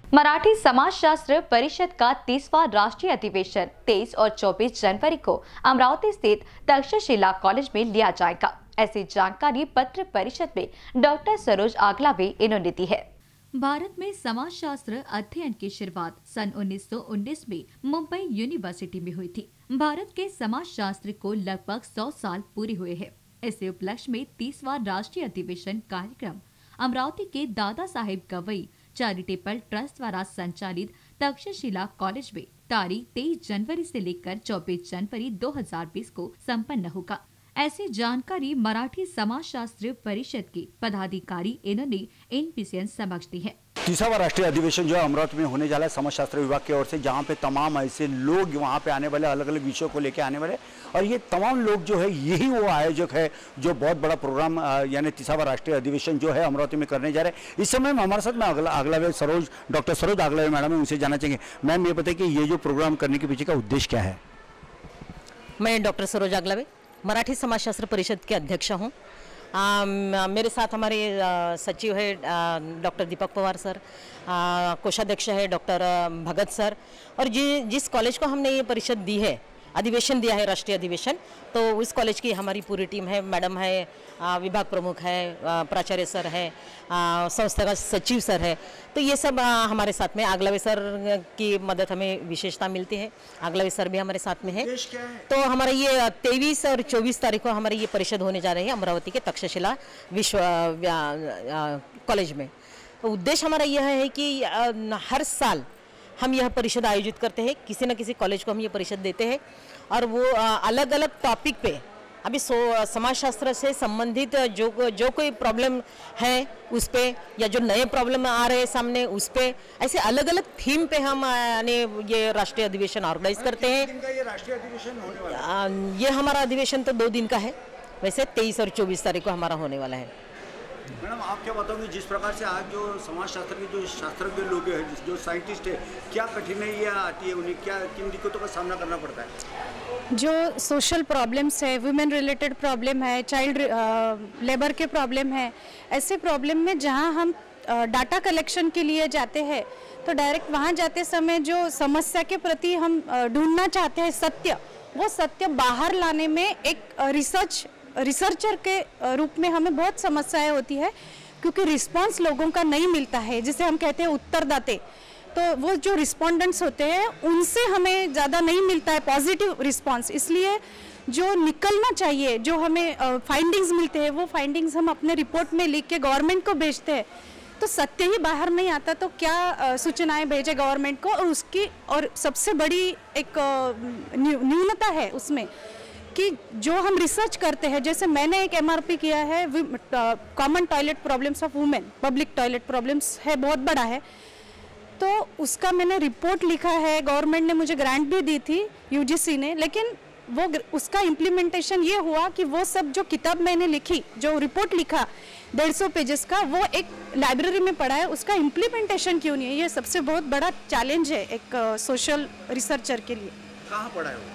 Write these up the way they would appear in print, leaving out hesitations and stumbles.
मराठी समाजशास्त्र परिषद का 30वां राष्ट्रीय अधिवेशन 23 और 24 जनवरी को अमरावती स्थित तक्षशिला कॉलेज में लिया जाएगा। ऐसी जानकारी पत्र परिषद में डॉक्टर सरोज आगलावे इन्होंने दी है। भारत में समाजशास्त्र अध्ययन की शुरुआत सन 1919 में मुंबई यूनिवर्सिटी में हुई थी। भारत के समाजशास्त्र को लगभग 100 साल पूरे हुए हैं। इसी उपलक्ष्य में 30वां राष्ट्रीय अधिवेशन कार्यक्रम अमरावती के दादा साहेब गवई चैरिटेबल ट्रस्ट द्वारा संचालित तक्षशिला कॉलेज में तारीख 23 जनवरी से लेकर 24 जनवरी 2020 को संपन्न होगा। ऐसी जानकारी मराठी समाजशास्त्र परिषद के पदाधिकारी इन्होंने INBCN समक्ष दी है। 30वां राष्ट्रीय अधिवेशन जो अमरावती में होने जा रहा है समाजशास्त्र विभाग की ओर से, जहां पे तमाम ऐसे लोग वहां पे आने वाले, अलग अलग विषयों को लेकर आने वाले, और ये तमाम लोग जो है यही वो आयोजक है जो बहुत बड़ा प्रोग्राम यानी 30वां राष्ट्रीय अधिवेशन जो है अमरावती में करने जा रहे हैं। इस समय हमारे साथ में आगलावे डॉक्टर सरोज आगलावे मैडम है, उनसे जानना चाहेंगे। मैम, ये बताइए कि ये जो प्रोग्राम करने के पीछे का उद्देश्य क्या है? मैं डॉक्टर सरोज आगलावे मराठी समाजशास्त्र परिषद के अध्यक्ष हूँ। मेरे साथ हमारे सचिव है डॉक्टर दीपक पवार सर, कोषाध्यक्ष है डॉक्टर भगत सर, और जिस कॉलेज को हमने ये परिषद दी है, अधिवेशन दिया है, राष्ट्रीय अधिवेशन, तो उस कॉलेज की हमारी पूरी टीम है। मैडम है, विभाग प्रमुख है, प्राचार्य सर है, संस्था का सचिव सर है, तो ये सब हमारे साथ में। आगलावे सर की मदद हमें विशेषता मिलती है, आगलावे सर भी हमारे साथ में है। तो हमारा ये 23 और 24 तारीख को हमारी ये परिषद होने जा रही है अमरावती के तक्षशिला कॉलेज में। तो उद्देश्य हमारा यह है कि हर साल हम यह परिषद आयोजित करते हैं, किसी न किसी कॉलेज को हम ये परिषद देते हैं, और वो अलग अलग टॉपिक पे, अभी समाजशास्त्र से संबंधित जो कोई प्रॉब्लम है उस पे, या जो नए प्रॉब्लम आ रहे हैं सामने उस पे, ऐसे अलग अलग थीम पे हम ये राष्ट्रीय अधिवेशन ऑर्गेनाइज करते हैं। ये राष्ट्रीय अधिवेशन होने वाला है? ये हमारा अधिवेशन तो 2 दिन का है, वैसे 23 और 24 तारीख को हमारा होने वाला है। मैडम, आप क्या बताओगे, जिस प्रकार से आज जो समाजशास्त्र के जो शास्त्रज्ञ लोग हैं, जो साइंटिस्ट है, क्या कठिनाइयाँ आती है उन्हें, क्या किन दिक्कतों का सामना करना पड़ता है? जो सोशल प्रॉब्लम्स है, वुमेन रिलेटेड प्रॉब्लम है, चाइल्ड लेबर के प्रॉब्लम है, ऐसे प्रॉब्लम में जहां हम डाटा कलेक्शन के लिए जाते हैं, तो डायरेक्ट वहां जाते समय जो समस्या के प्रति हम ढूंढना चाहते हैं सत्य, वो सत्य बाहर लाने में एक रिसर्चर के रूप में हमें बहुत समस्याएं होती है, क्योंकि रिस्पांस लोगों का नहीं मिलता है, जिसे हम कहते हैं उत्तरदाते। तो वो जो रिस्पोंडेंट्स होते हैं उनसे हमें ज़्यादा नहीं मिलता है पॉजिटिव रिस्पांस। इसलिए जो निकलना चाहिए, जो हमें फाइंडिंग्स मिलते हैं, वो फाइंडिंग्स हम अपने रिपोर्ट में लिख के गवर्नमेंट को भेजते हैं। तो सत्य ही बाहर नहीं आता तो क्या सूचनाएं भेजे गवर्नमेंट को, और सबसे बड़ी एक न्यूनता है उसमें कि जो हम रिसर्च करते हैं, जैसे मैंने एक MRP किया है, common toilet problems of women, public toilet problems है, बहुत बड़ा है, तो उसका मैंने रिपोर्ट लिखा है। गवर्नमेंट ने मुझे ग्रांट भी दी थी, UGC ने, लेकिन वो उसका इम्प्लीमेंटेशन ये हुआ कि वो सब जो किताब मैंने लिखी, जो रिपोर्ट लिखा 150 पेजेस का, वो एक लाइब्रेरी में पड़ा है, उसका इम्प्लीमेंटेशन क्यों नहीं है? ये सबसे बहुत बड़ा चैलेंज है एक सोशल रिसर्चर के लिए। कहाँ पड़ा है वो?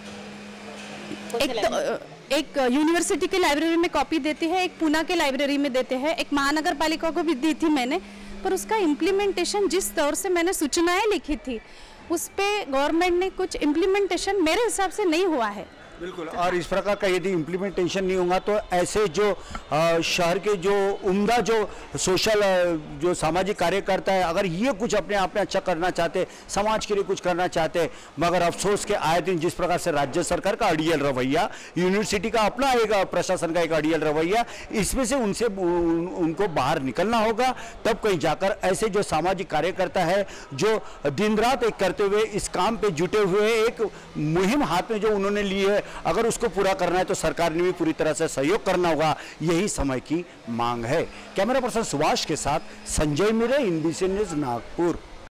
एक यूनिवर्सिटी के लाइब्रेरी में कॉपी देती है, एक पूना के लाइब्रेरी में देते हैं, एक महानगर पालिका को भी दी थी मैंने, पर उसका इम्प्लीमेंटेशन, जिस तौर से मैंने सूचनाएं लिखी थी उस पे गवर्नमेंट ने कुछ इम्प्लीमेंटेशन मेरे हिसाब से नहीं हुआ है। बिल्कुल, और इस प्रकार का यदि इम्प्लीमेंटेशन नहीं होगा तो ऐसे जो शहर के जो उम्दा जो सोशल जो सामाजिक कार्यकर्ता है, अगर ये कुछ अपने आप में अच्छा करना चाहते, समाज के लिए कुछ करना चाहते, मगर अफसोस के आए दिन जिस प्रकार से राज्य सरकार का अड़ियल रवैया, यूनिवर्सिटी का अपना एक प्रशासन का एक अड़ियल रवैया, इसमें से उनको बाहर निकलना होगा, तब कहीं जाकर ऐसे जो सामाजिक कार्यकर्ता है जो दिन रात एक करते हुए इस काम पे जुटे हुए, एक मुहिम हाथ में जो उन्होंने ली है, अगर उसको पूरा करना है तो सरकार ने भी पूरी तरह से सहयोग करना होगा, यही समय की मांग है। कैमरा पर्सन सुभाष के साथ संजय मिरे, INBCN न्यूज़, नागपुर।